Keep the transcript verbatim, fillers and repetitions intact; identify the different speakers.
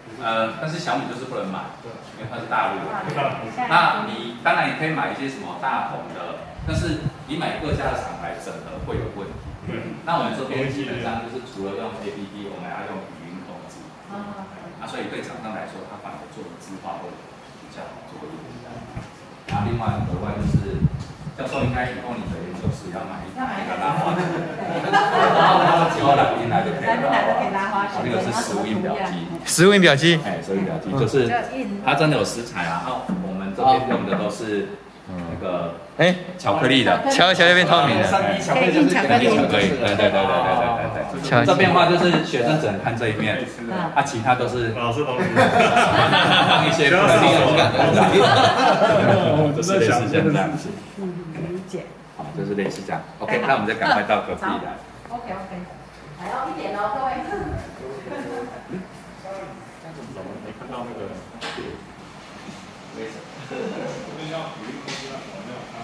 Speaker 1: 呃，但是小米就是不能买，因为它是大陆的。那你当然你可以买一些什么大红的，但是你买各家的厂牌整合会有问题。那我们这边基本上就是除了用 A P P， 我们还要用语音控制。啊，所以对厂商来说，它反而做的字化会比较好做一点。然后另外额外就是，教授应该以后你的研究室要买一个拉花机，然后只要来宾来就可以拉花。这个是实物印表机，
Speaker 2: 实物印表机，
Speaker 1: 哎，实物印表机就是它真的有食材，然后我们这边用的都是那个哎巧克力的，
Speaker 2: 巧巧克力变透明的，
Speaker 1: 三 D 巧克力就是巧克力，对对对对对对对对。这边的话就是学生只能看这一面，啊，其他都是
Speaker 3: 老师同学
Speaker 1: 放一些不能利用感的东西，就是类似这样子。
Speaker 4: 嗯，理解。
Speaker 1: 好，就是类似这样。OK， 那我们再赶快到隔壁来。
Speaker 4: OK OK， 来哦，一点哦，各位。
Speaker 3: 没看到那个。这边要语音控制啊，有没有？